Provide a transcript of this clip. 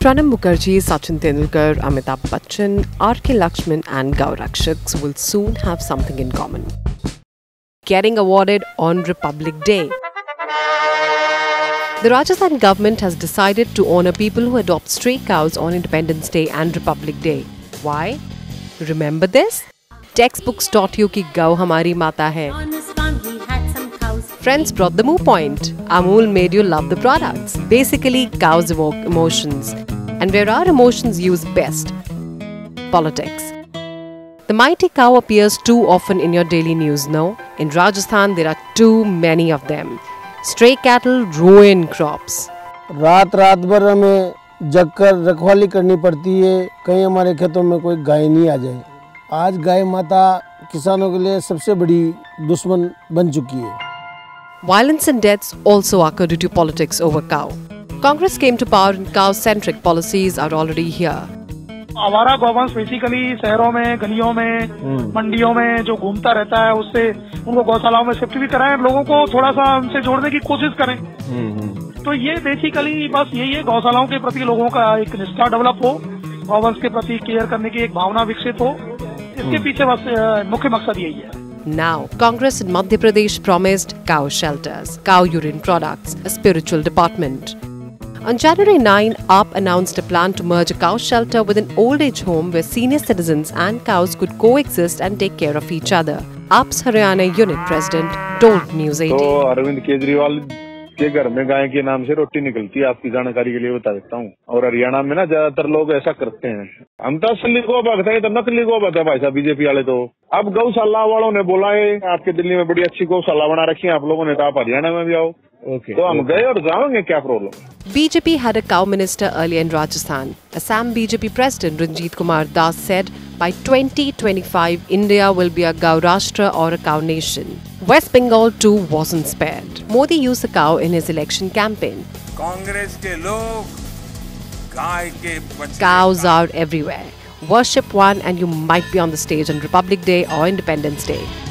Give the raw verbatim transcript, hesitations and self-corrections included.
Pranab Mukherjee, Sachin Tendulkar, Amitabh Bachchan, R K Lakshman and gaurakshaks will soon have something in common. Getting awarded on Republic Day. The Rajasthan government has decided to honour people who adopt stray cows on Independence Day and Republic Day. Why? Remember this? Textbooks taught you ki gau hamari mata hai. Friends brought the moo point. Amul made you love the products. Basically, cows evoke emotions. And where are emotions used best? Politics. The mighty cow appears too often in your daily news, no? In Rajasthan, there are too many of them. Stray cattle ruin crops. रात रात भर हमें जगकर रखवाली करनी पड़ती है, कहीं हमारे खेतों में कोई गाय नहीं आ जाए। आज गाय माता किसानों के लिए सबसे बड़ी दुश्मन बन चुकी है। Violence and deaths also occur due to politics over cow. Congress came to power and cow-centric policies are already here. आवारा गौवंश बेसिकली शहरों में, गलियों में, मंडियों में जो घूमता रहता है, उससे उनको गौशालाओं में शिफ्ट भी कराएं, लोगों को थोड़ा सा उनसे जोड़ने की कोशिश करें। तो ये बेसिकली बस यही है, गौशालाओं के प्रति लोगों का एक निष्ठा डेवलप हो, गौवंश के प्रति केयर करने की एक भावना विकसित हो, इसके पीछे बस मुख्य मकसद यही है। Now, Congress in Madhya Pradesh promised cow shelters, cow urine products, a spiritual department. On January ninth, A A P announced a plan to merge a cow shelter with an old age home where senior citizens and cows could coexist and take care of each other. A A P's Haryana unit president told News eighteen. तो अरविंद केजरीवाल के घर में गाय के नाम से रोटी निकलती है, आपकी जानकारी के लिए बता देता हूँ। और हरियाणा में ना ज्यादातर लोग ऐसा करते हैं। हम तो असली गौ भक्त हैं, तो नकली गौ भक्त है भाई साहब बीजेपी वाले। तो अब गौशाला वालों ने बोला है आपके दिल्ली में बड़ी अच्छी गौशाला बना रखी है आप लोगों ने, तो आप हरियाणा में भी आओ। Okay, तो हम गए और जाएंगे, क्या problem? B J P had a cow minister earlier in Rajasthan. Assam B J P President Ranjit Kumar Das said by twenty twenty-five India will be a Gaurashtra or a cow nation. West Bengal too wasn't spared. Modi used the cow in his election campaign. Congress के लोग गाय के बछड़े Cows are everywhere. Worship one and you might be on the stage on Republic Day or Independence Day.